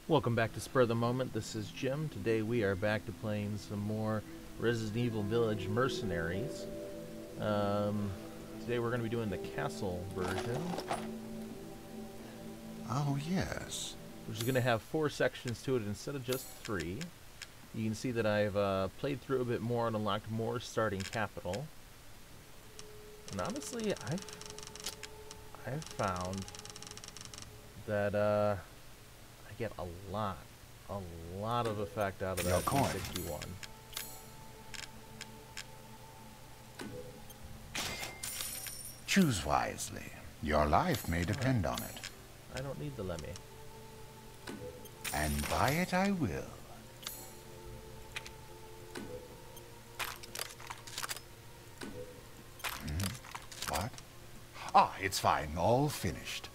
Welcome back to Spur of the Moment. This is Jim. Today we are back to playing some more Resident Evil Village Mercenaries. Today we're going to be doing the castle version. Oh, yes. Which is going to have 4 sections to it instead of just 3. You can see that I've played through a bit more and unlocked more starting capital. And honestly, I've found that I get a lot of effect out of that P61. Choose wisely. Your life may depend on it. I don't need the Lemmy. And buy it I will. What? Ah, it's fine. All finished.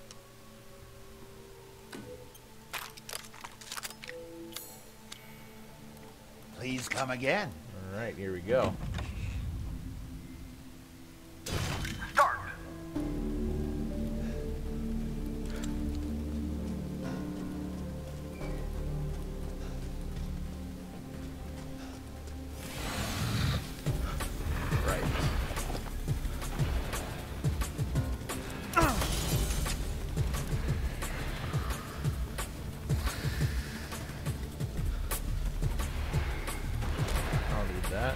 Please come again. Alright, here we go. Start! Right. I'll need that.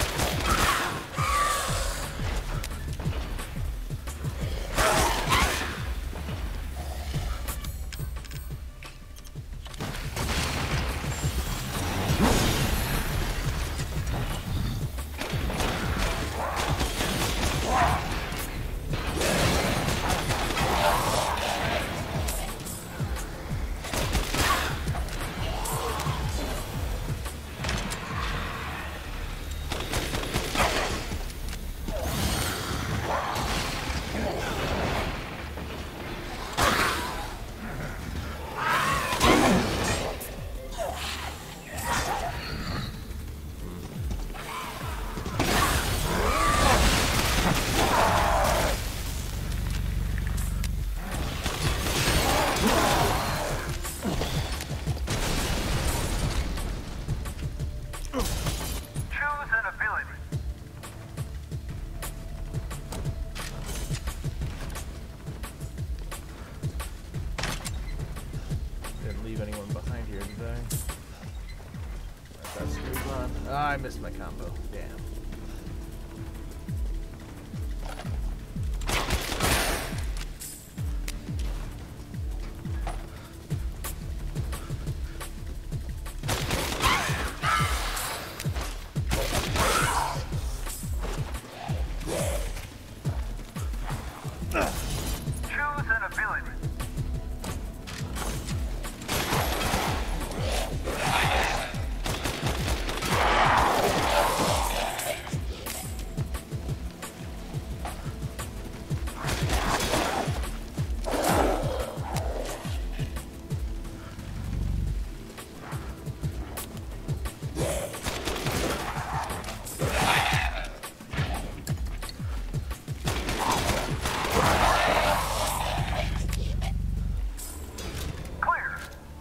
Choose an ability. Didn't leave anyone behind here, did I? That's move on. Ah, I missed my combo. Damn. Choose an ability. Clear.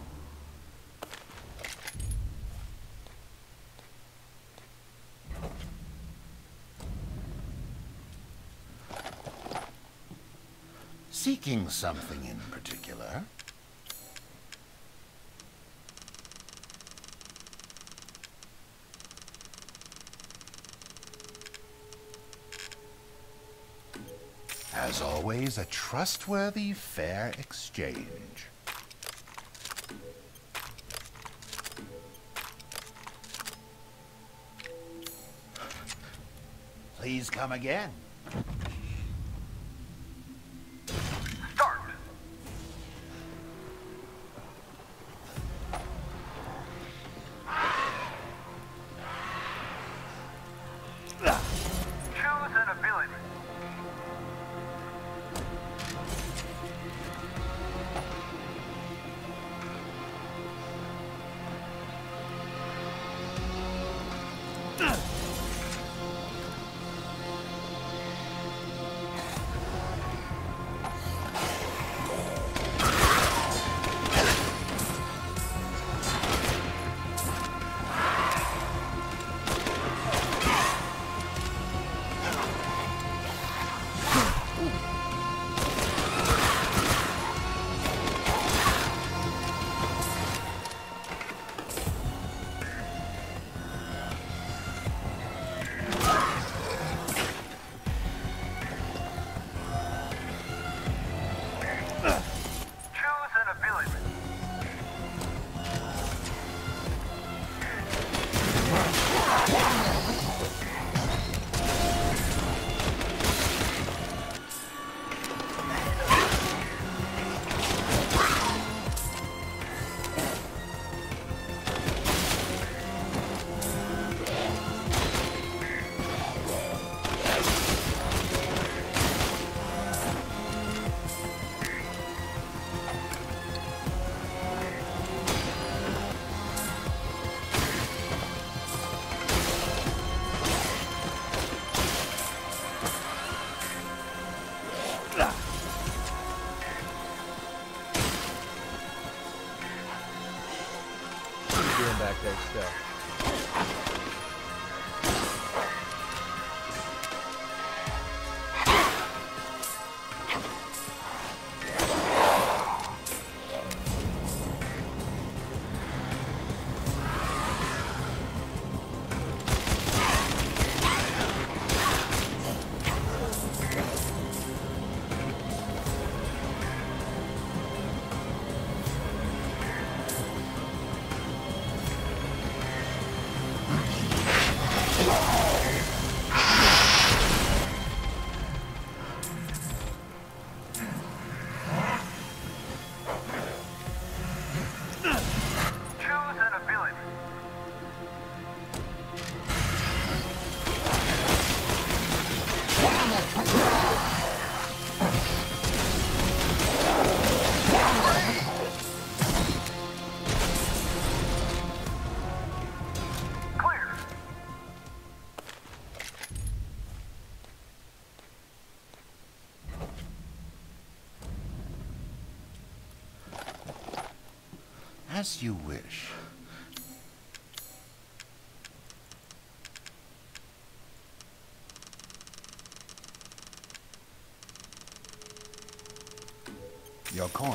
Seeking something in particular? As always, a trustworthy, fair exchange. Please come again. Start. Choose an ability. you doing back there still? Choose an ability. Clear. As you wish. Your coin.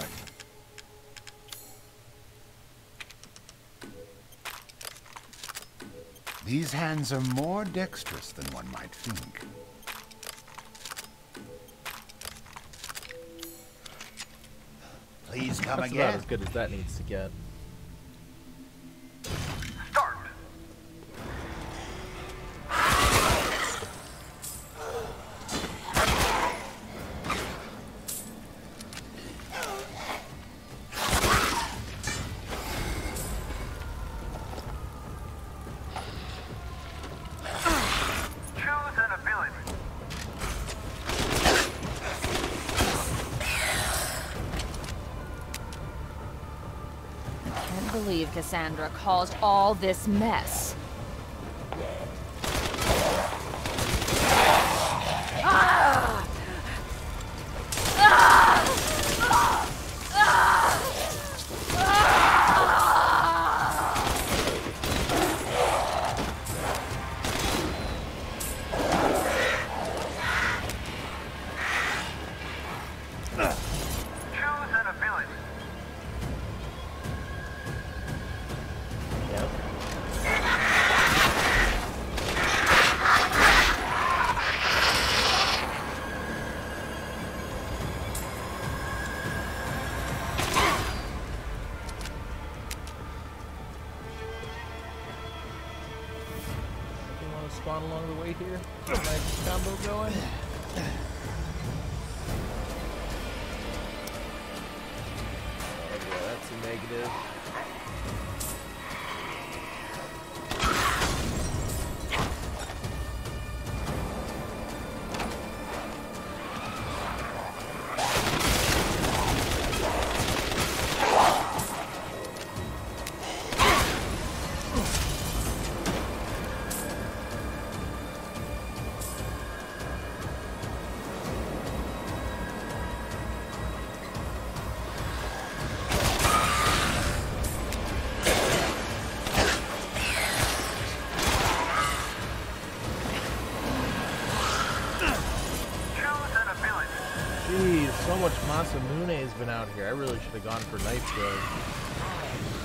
These hands are more dexterous than one might think. Please come That's again. about as good as that needs to get. Start. Choose an ability. I can't believe Cassandra caused all this mess. Choose an ability. Yep. You want to spawn along the way here? Get my combo going? Oh yeah, that's a negative. Choose an ability. Jeez, so much Masamune has been out here. I really should have gone for knife throw.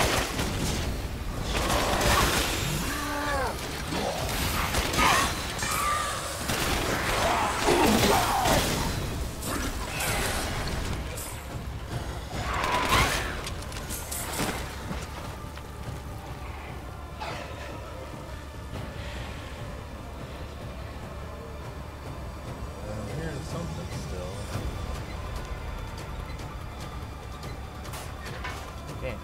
I'm hearing something still. Okay.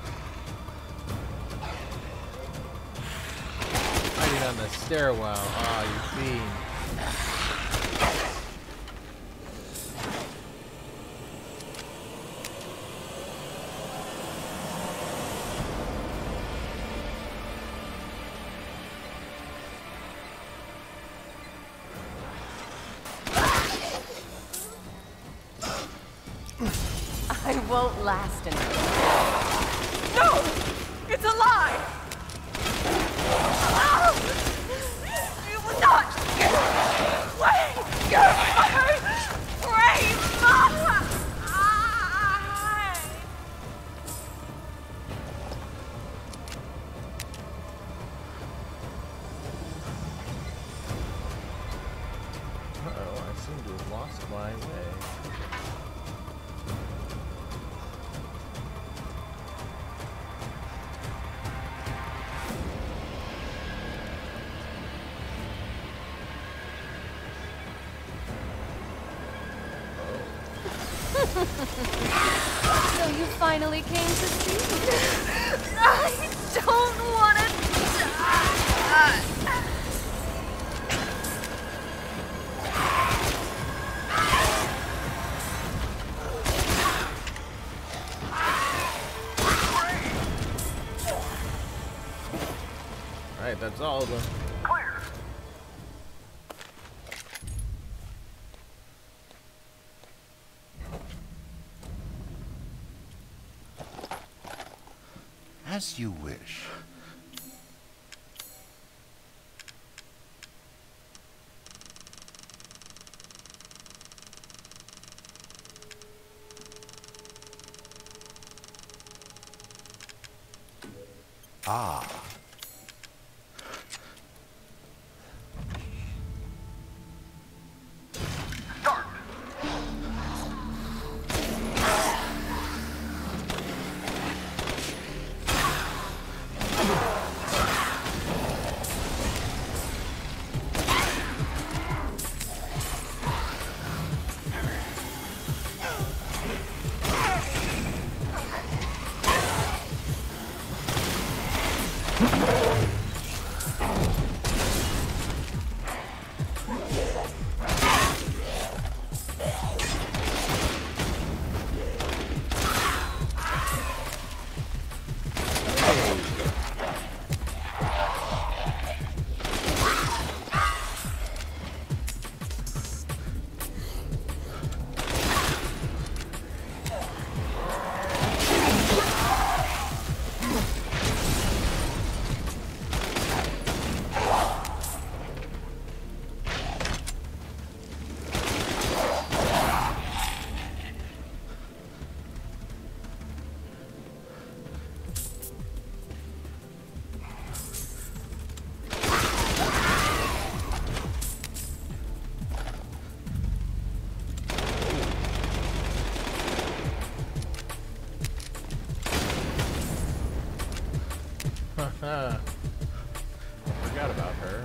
Hiding on the stairwell. Ah, you fiend. I won't last anymore. No! It's alive! Oh! You will not! Wait! Uh-oh, I seem to have lost my way. So you finally came to see me. I don't want to die. Alright, that's all of them. Clear. As you wish. Ah. Start. Forgot about her.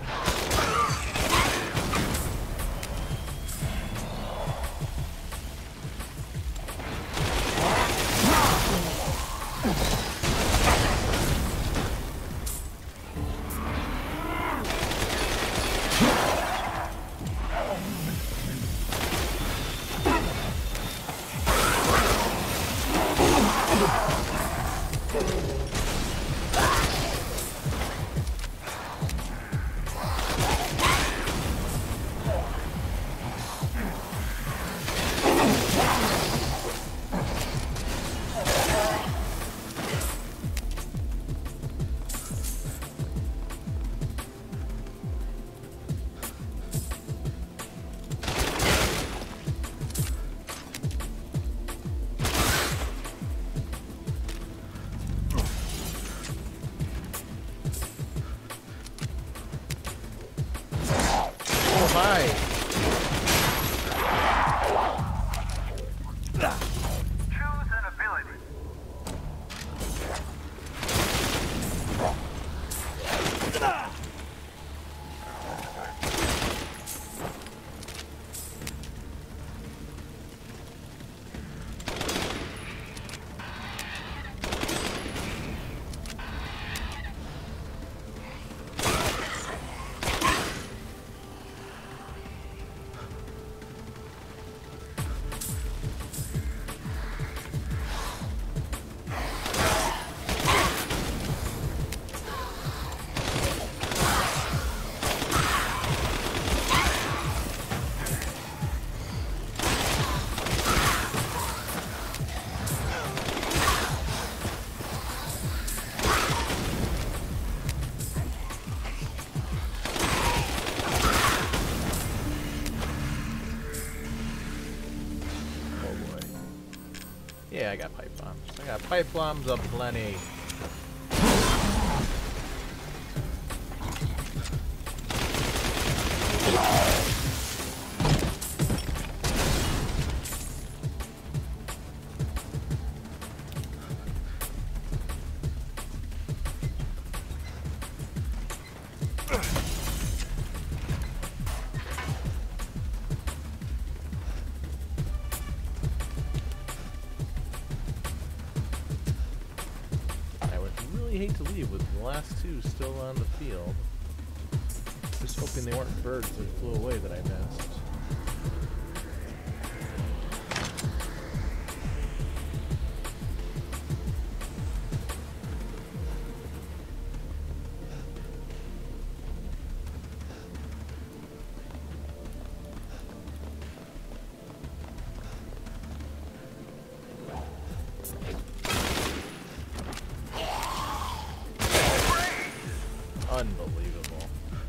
I got pipe bombs aplenty. I hate to leave with the last two still on the field. Just hoping they weren't birds that flew away that I missed. Unbelievable.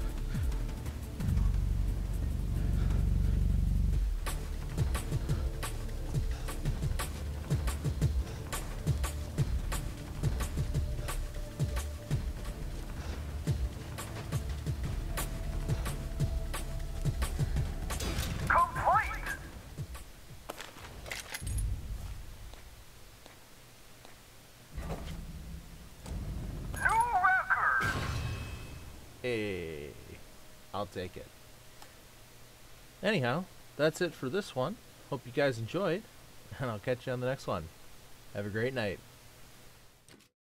Complete! New record! Hey, I'll take it. Anyhow, that's it for this one. Hope you guys enjoyed, and I'll catch you on the next one. Have a great night.